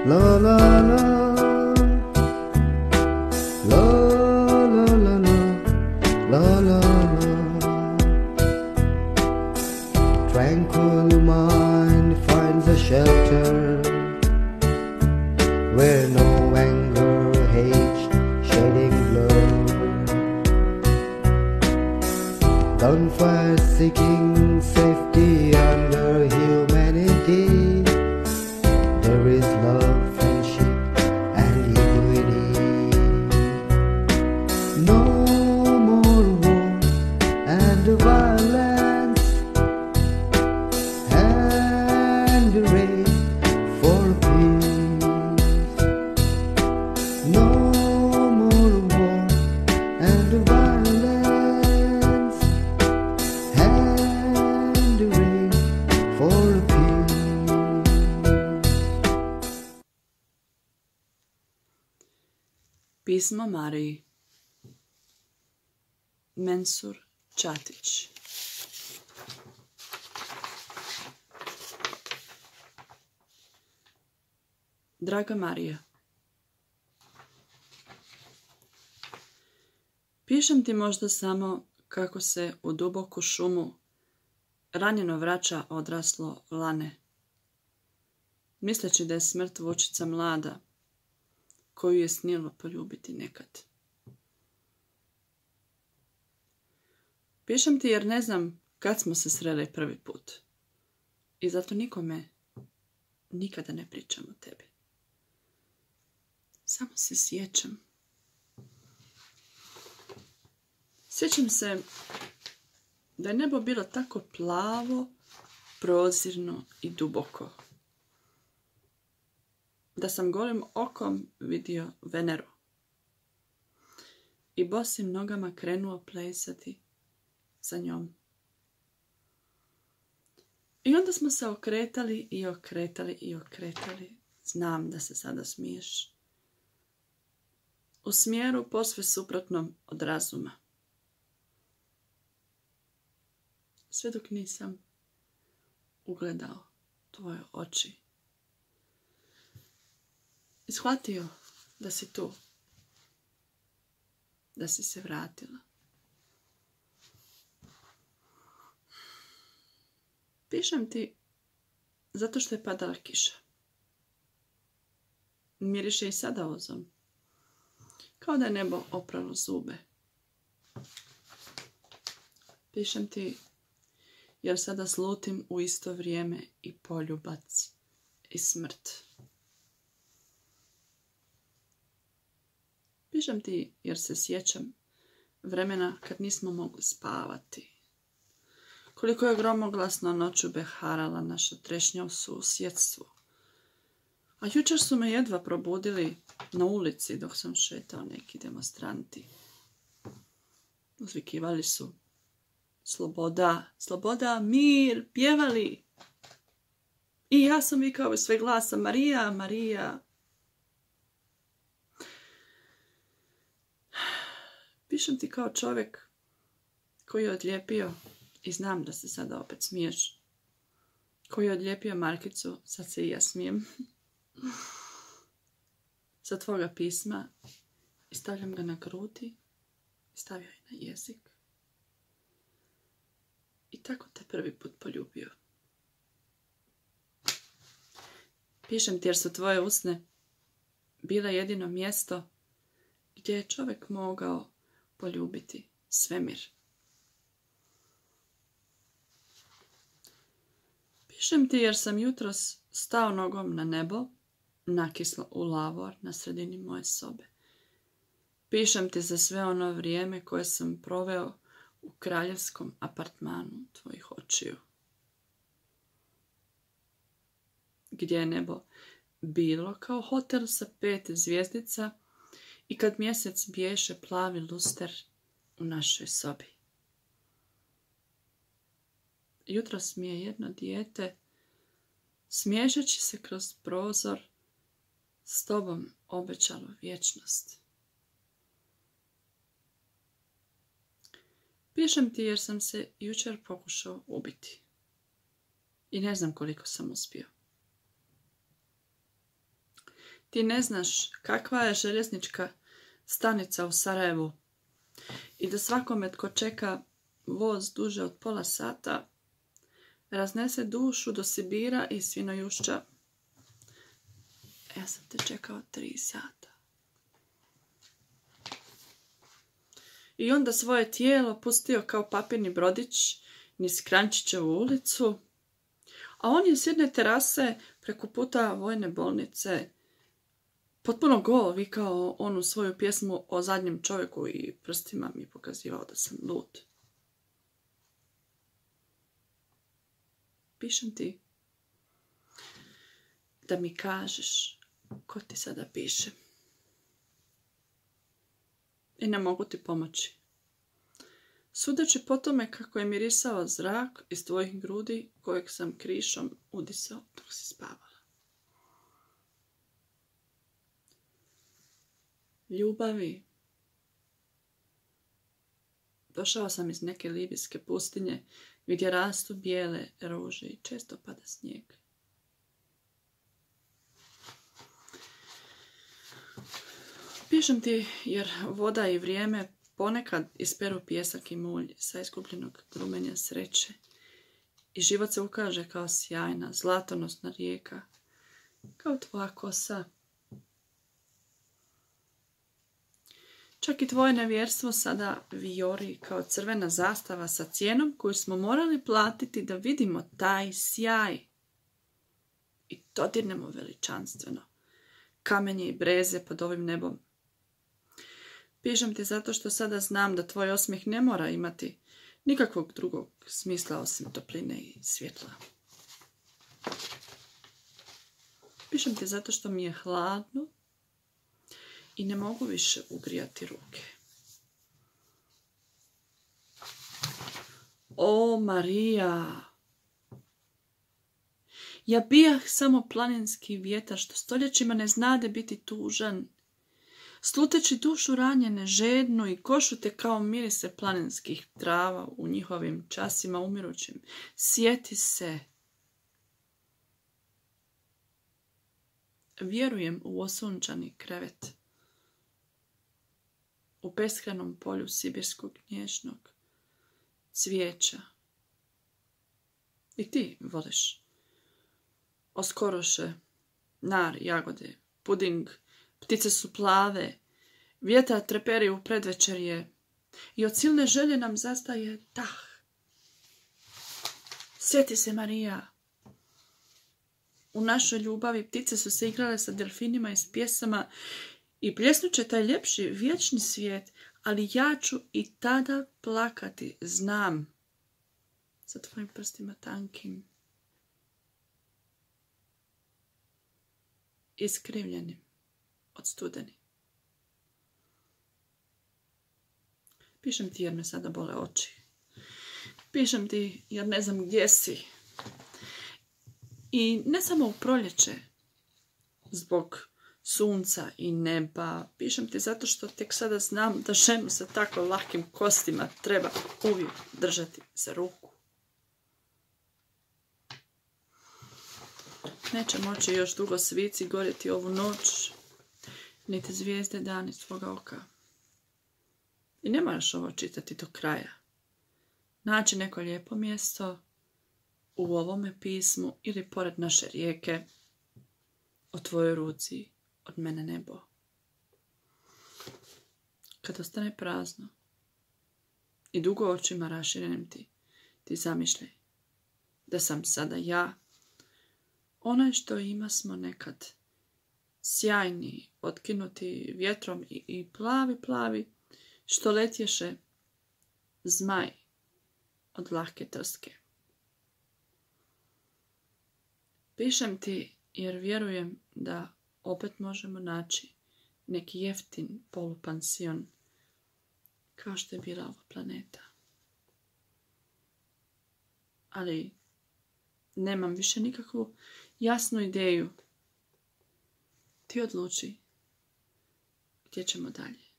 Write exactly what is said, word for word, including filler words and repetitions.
La la la, la la la la, la la la. Tranquil mind finds a shelter where no anger, hate, shedding blood. Gunfire seeking safety under humanity. There is love, friendship, and equity. No more war and violence, and rain for peace. No more war and violence, and rain for peace. Pismo Mariji. Mensur, Ćatić. Draga Marija, pišem ti možda samo kako se u duboku šumu ranjeno vraća odraslo lane, misleći da je smrt vučica mlada, koju je snilo poljubiti nekad. Pišem ti jer ne znam kad smo se sreli prvi put i zato nikome nikada ne pričam o tebi. Samo se sjećam. Sjećam se da je nebo bilo tako plavo, prozirno i duboko. Da sam golim okom vidio Veneru i bosim nogama krenuo plesati za njom. I onda smo se okretali i okretali i okretali. Znam da se sada smiješ. U smjeru posve suprotnom od razuma. Sve dok nisam ugledao tvoje oči. I shvatio da si tu. Da si se vratila. Pišem ti zato što je padala kiša. Miriše i sada ozon. Kao da je nebo opralo zube. Pišem ti jer sada slutim u isto vrijeme i poljubac i smrt. Pišem ti jer se sjećam vremena kad nismo mogli spavati. Koliko je gromoglasno noću beharala naša trešnja u susjedstvu. A jučer su me jedva probudili na ulici dok sam šetao neki demonstranti. Uzvikivali su sloboda, sloboda, mir, pjevali. I ja sam vikao iz sve glasa Marija, Marija. Pišem ti kao čovjek koji je odlijepio, i znam da se sada opet smiješ, koji je odlijepio markicu, sad se i ja smijem, sa tvoga pisma i stavljam ga na grudi, stavio je na jezik i tako te prvi put poljubio. Pišem ti jer su tvoje usne bila jedino mjesto gdje je čovjek mogao poljubiti svemir. Pišem ti jer sam jutros stao nogom na nebo, nakislo u lavor na sredini moje sobe. Pišem ti za sve ono vrijeme koje sam proveo u kraljevskom apartmanu tvojih očiju. Gdje je nebo bilo kao hotel sa pet zvjezdica i kad mjesec biješe plavi luster u našoj sobi. Jutros mi je jedno dijete, smiješeći se kroz prozor, s tobom obećalo vječnost. Pišem ti jer sam se jučer pokušao ubiti. I ne znam koliko sam uspio. Ti ne znaš kakva je željeznička stanica u Sarajevu i da svakome tko čeka voz duže od pola sata raznese dušu do Sibira i Svinojušća. Ja sam te čekao tri sata. I onda svoje tijelo pustio kao papirni brodić niz Krančićevu ulicu, a on je s jedne terase preko puta vojne bolnice potpuno go vikao onu svoju pjesmu o zadnjem čovjeku i prstima mi pokazivao da sam lud. Pišem ti da mi kažeš ko ti sada piše. I ne mogu ti pomoći. Sudeći po tome kako je mirisao zrak iz tvojih grudi kojeg sam krišom udisao dok si spavala. Ljubavi. Došao sam iz neke libijske pustinje gdje rastu bijele ruže i često pada snijeg. Pišem ti jer voda i vrijeme ponekad isperu pijesak i mulj sa izgubljenog drumenja sreće i život se ukaže kao sjajna, zlatonosna rijeka, kao tvoja kosa. Čak i tvoje nevjerstvo sada vijori kao crvena zastava sa cijenom koju smo morali platiti da vidimo taj sjaj i dodirnemo veličanstveno kamenje i breze pod ovim nebom. Pišem ti zato što sada znam da tvoj osmijeh ne mora imati nikakvog drugog smisla osim topline i svjetla. Pišem ti zato što mi je hladno i ne mogu više ugrijati ruke. O Marija! Ja bijah samo planinski vjetar što stoljećima ne znade biti tužan, sluteći dušu ranjene, žednu i košute kao mirise planinskih trava u njihovim časima umirućim. Sjeti se. Vjerujem u osunčani krevet, u beskranom polju sibirskog nježnog cvijeća. I ti voliš oskoroše, nar, jagode, puding, ptice su plave, vjetar treperi u predvečerje i od silne želje nam zastaje dah. Sjeti se, Marija. U našoj ljubavi ptice su se igrale sa delfinima i s pjesama i pljesnuće taj ljepši vječni svijet, ali ja ću i tada plakati, znam, sa tvojim prstima tankim, iskrivljenim od studeni. Pišem ti jer me sada bole oči. Pišem ti jer ne znam gdje si. I ne samo u proljeće, zbog sunca i neba. Pišem ti zato što tek sada znam da ženu sa tako lakim kostima treba uvijek držati za ruku. Neće moći još dugo svici gorjeti ovu noć, niti zvijezde dani svoga oka. I ne moraš ovo čitati do kraja. Naći neko lijepo mjesto u ovome pismu ili pored naše rijeke, o tvojoj ruci, od mene nebo. Kad ostane prazno i dugo očima raširenim ti, ti zamišljaj da sam sada ja, onaj što ima smo nekad, sjajni, otkinuti vjetrom i, i plavi, plavi, što letješe zmaj od lahke trske. Pišem ti jer vjerujem da opet možemo naći neki jeftin polupansion kao što je bila ova planeta. Ali nemam više nikakvu jasnu ideju. Ti odluči gdje ćemo dalje.